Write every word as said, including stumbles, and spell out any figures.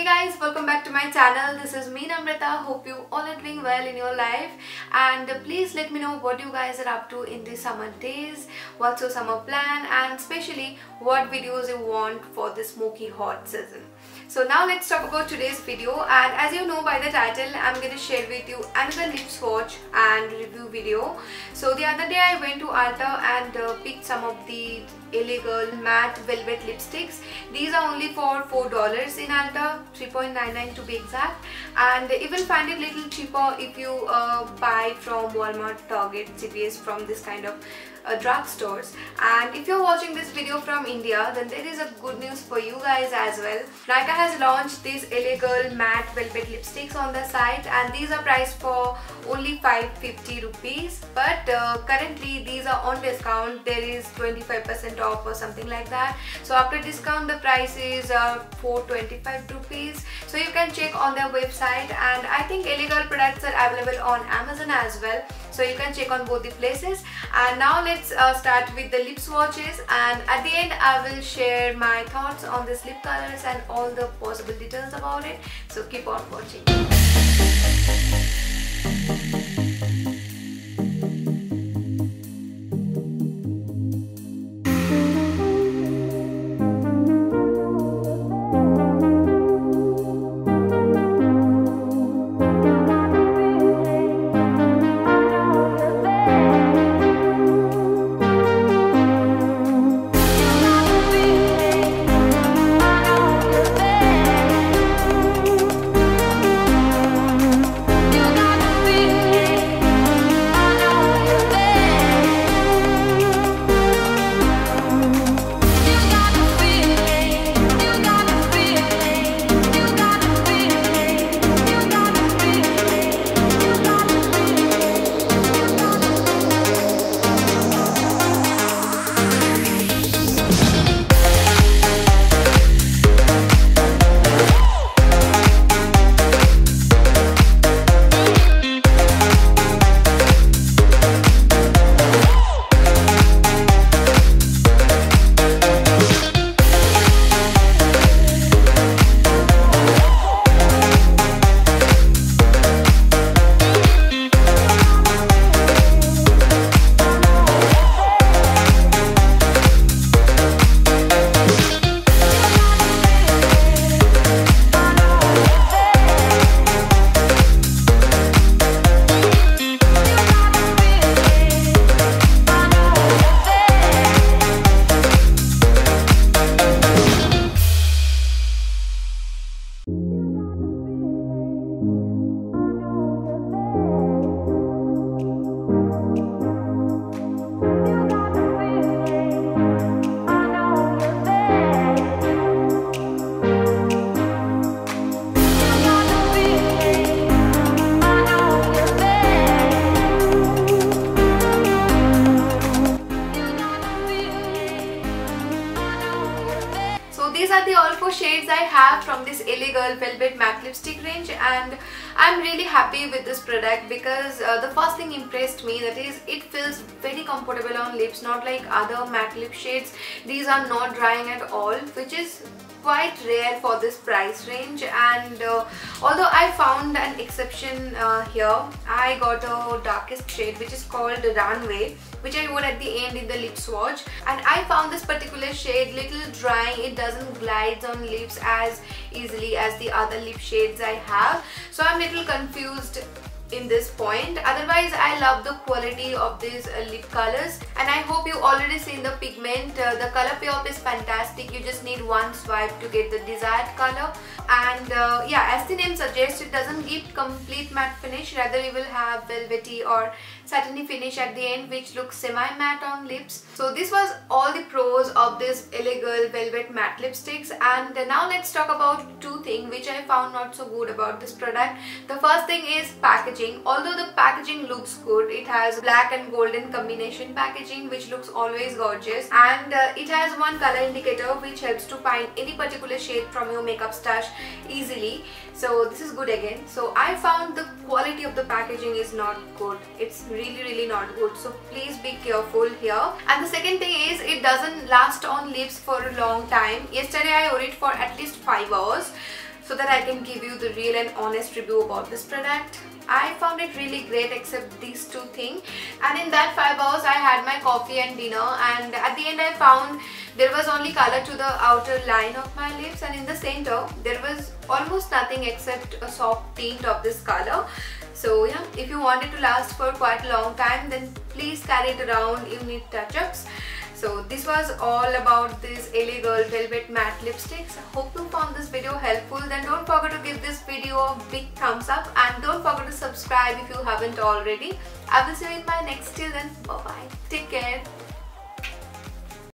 guys, welcome back to my channel. This is me Namrata. Hope you all are doing well in your life, and please let me know what you guys are up to in these summer days, what's your summer plan, and especially what videos you want for the smoky hot season. So now let's talk about today's video, and as you know by the title, I'm going to share with you another lip swatch and review video. So the other day I went to Ulta and uh, picked some of the L A Girl matte velvet lipsticks. These are only for four dollars in Ulta, three point nine nine to be exact, and you will find it a little cheaper if you uh, buy from Walmart, Target, C V S, from this kind of uh, drugstores. And if you're watching this video from India, then there is a good news for you guys as well. Nykaa has launched these L A Girl matte velvet lipsticks on the site, and these are priced for only five fifty rupees, but uh, currently these are on discount. There is twenty-five percent off or something like that. So after discount the price is uh, four twenty-five rupees. So you can check on their website, and I think L A Girl products are available on Amazon as well, so you can check on both the places. And now let's uh, start with the lip swatches, and at the end I will share my thoughts on these lip colors and all the possible details about it, so keep on watching. These are the all four shades I have from this L A Girl Velvet Matte Lipstick range, and I'm really happy with this product because uh, the first thing impressed me, that is it feels very comfortable on lips, not like other matte lip shades. These are not drying at all, which is quite rare for this price range. And uh, although I found an exception uh, here, I got a darkest shade which is called Runway, which I wore at the end in the lip swatch, and I found this particular shade little drying. It doesn't glide on lips as easily as the other lip shades I have, so I'm little confused in this point. Otherwise I love the quality of these uh, lip colors, and I hope you already seen the pigment. Uh, the color payoff is fantastic. You just need one swipe to get the desired color, and uh, yeah, as the name suggests, it doesn't give complete matte finish, rather you will have velvety or satiny finish at the end, which looks semi-matte on lips. So this was all the pros of this L A Girl Velvet Matte Lipsticks, and now let's talk about two things which I found not so good about this product. The first thing is packaging. Although the packaging looks good, it has black and golden combination packaging which looks always gorgeous, and uh, it has one color indicator which helps to find any particular shade from your makeup stash easily. So this is good again. So I found the quality of the packaging is not good. It's really really not good, so please be careful here. And the second thing is, it doesn't last on lips for a long time. Yesterday I wore it for at least five hours. so that I can give you the real and honest review about this product. I found it really great except these two things, and in that five hours I had my coffee and dinner, and at the end I found there was only color to the outer line of my lips, and in the center there was almost nothing except a soft tint of this color. So yeah, if you want it to last for quite a long time, then please carry it around, you need touch-ups. So this was all about this L A Girl Velvet Matte Lipsticks. I hope you found this video helpful. Then don't forget to give this video a big thumbs up, and don't forget to subscribe if you haven't already. I will see you in my next. Till then, bye bye. Take care.